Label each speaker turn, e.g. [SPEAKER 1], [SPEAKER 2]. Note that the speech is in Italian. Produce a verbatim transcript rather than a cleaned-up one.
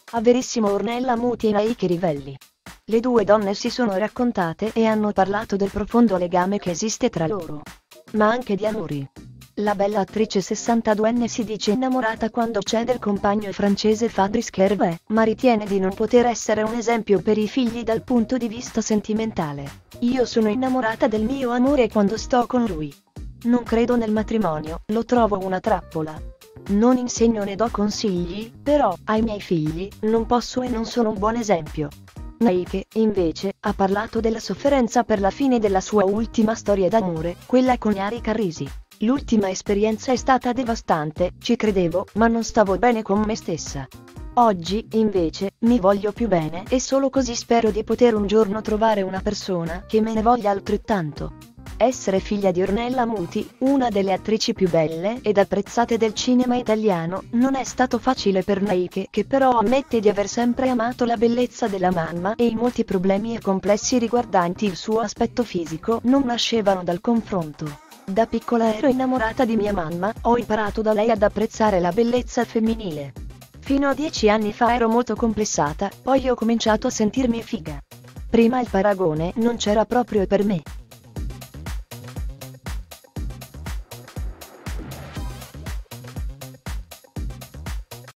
[SPEAKER 1] A Verissimo Ornella Muti e Naike Rivelli. Le due donne si sono raccontate e hanno parlato del profondo legame che esiste tra loro. Ma anche di amori. La bella attrice sessantaduenne si dice innamorata quando c'è del compagno francese Fabrice Kervé, ma ritiene di non poter essere un esempio per i figli dal punto di vista sentimentale. Io sono innamorata del mio amore quando sto con lui. Non credo nel matrimonio, lo trovo una trappola. Non insegno né do consigli, però, ai miei figli, non posso e non sono un buon esempio. Naike, invece, ha parlato della sofferenza per la fine della sua ultima storia d'amore, quella con Yari Carrisi. L'ultima esperienza è stata devastante, ci credevo, ma non stavo bene con me stessa. Oggi, invece, mi voglio più bene e solo così spero di poter un giorno trovare una persona che me ne voglia altrettanto. Essere figlia di Ornella Muti, una delle attrici più belle ed apprezzate del cinema italiano, non è stato facile per Naike, che però ammette di aver sempre amato la bellezza della mamma e i molti problemi e complessi riguardanti il suo aspetto fisico non nascevano dal confronto. Da piccola ero innamorata di mia mamma, ho imparato da lei ad apprezzare la bellezza femminile. Fino a dieci anni fa ero molto complessata, poi ho cominciato a sentirmi figa. Prima il paragone non c'era proprio per me.